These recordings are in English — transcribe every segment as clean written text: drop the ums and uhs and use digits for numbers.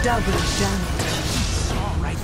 Double damage. All right.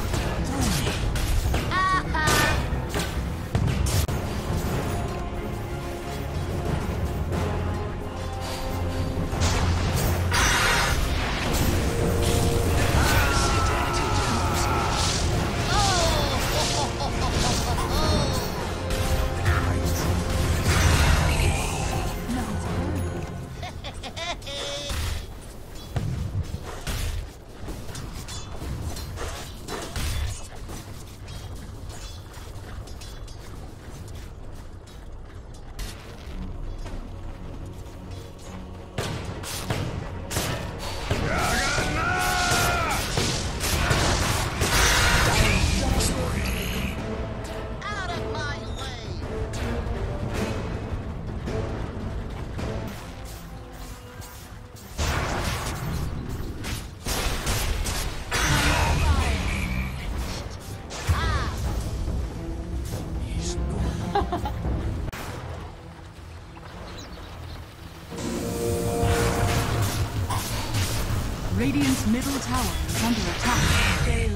Radiant's middle tower is under attack.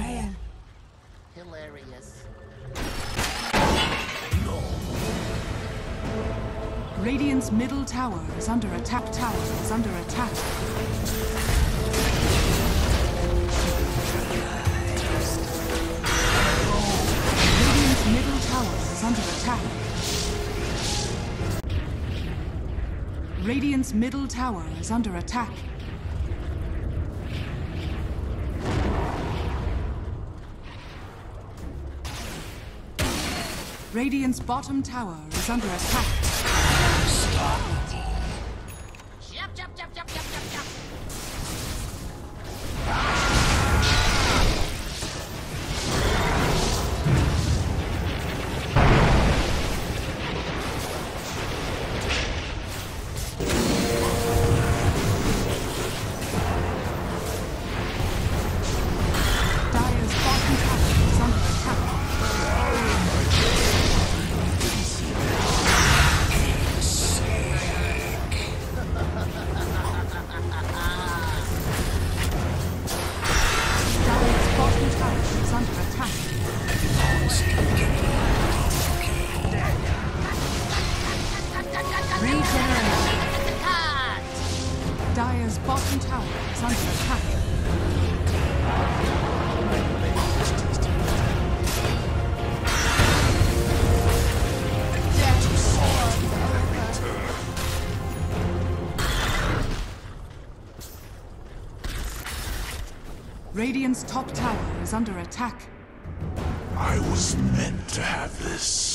Hilarious. Radiant's middle tower is under attack. Tower is under attack. Radiant's middle tower is under attack. Radiant's middle tower is under attack. Radiant's bottom tower is under attack. Jump, jump, jump, jump, jump, jump, jump. Dire's bottom tower is under attack. Dire's bottom tower is under attack. Radiant's top tower is under attack. I was meant to have this.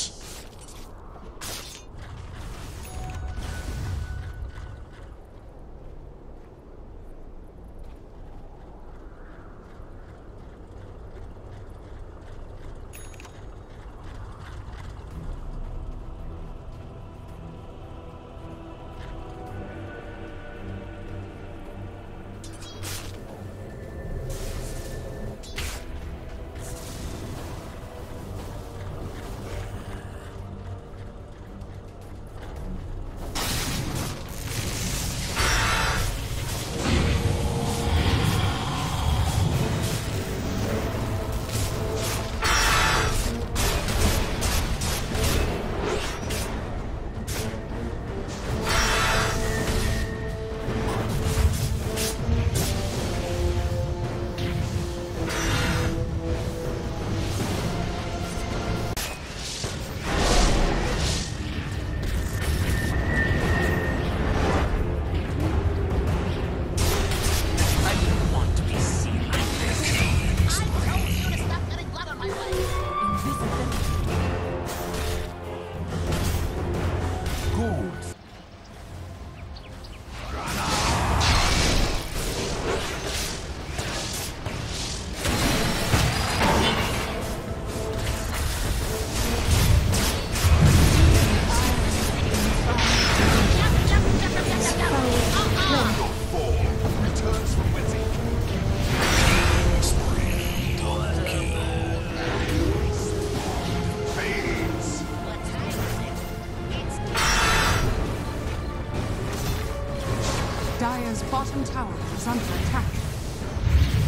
Dire's bottom tower is under attack.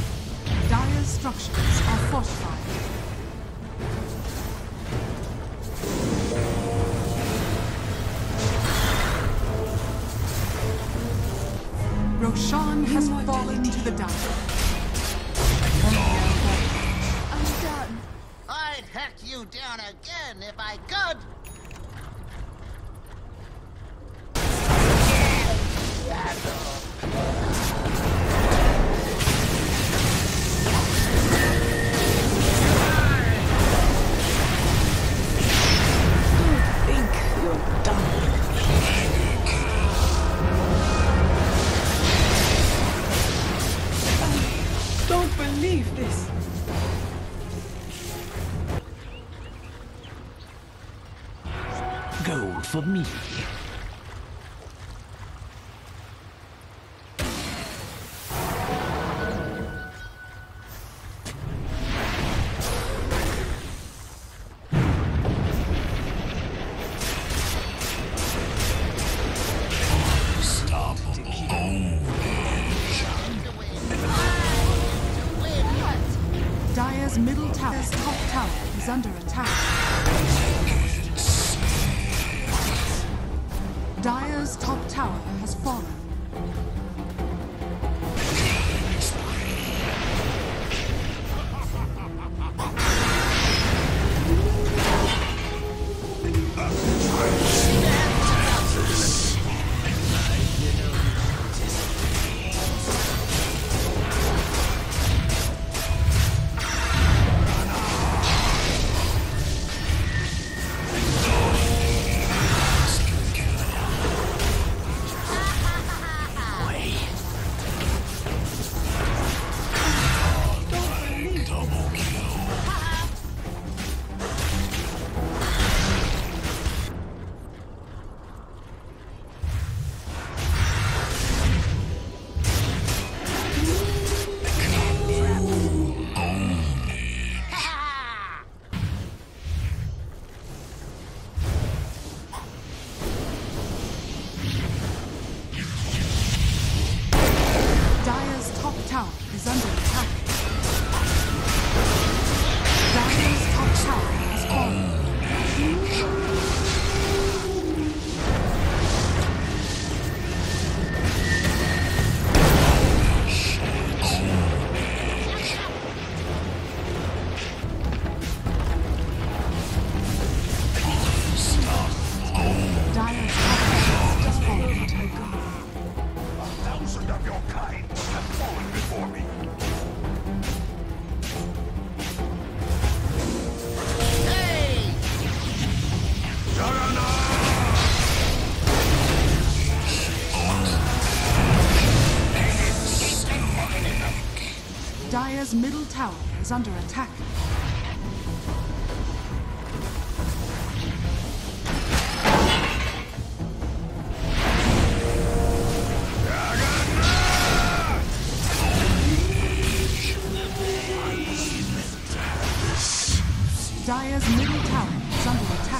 Dire's structures are fortified. Roshan has fallen to the Dire. I'm done. I'd hack you down again if I could. Think you're done. I don't believe this. Gold for me. Dire's middle tower's top tower is under attack. Dire's top tower has fallen. Dire's middle tower is under attack. Dire's middle tower is under attack.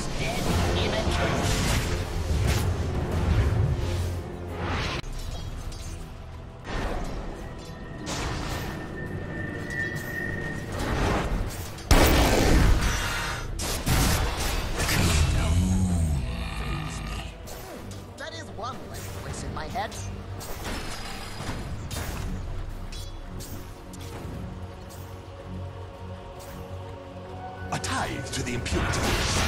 That is one less voice in my head. A tithe to the impurities.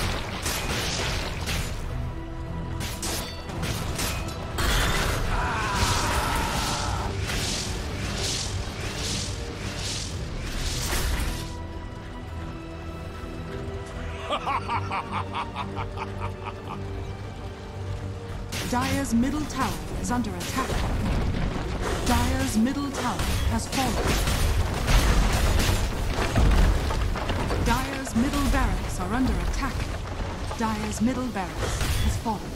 Dire's middle tower is under attack. Dire's middle tower has fallen. Dire's middle barracks are under attack. Dire's middle barracks has fallen.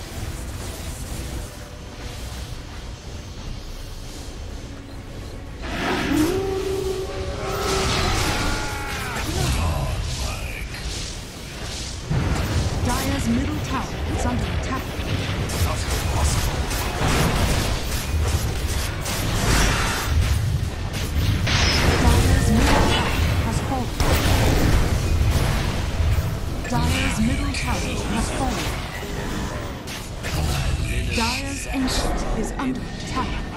Dire's middle tower is under attack. Dire's middle tower has fallen. Dire's ancient is under attack.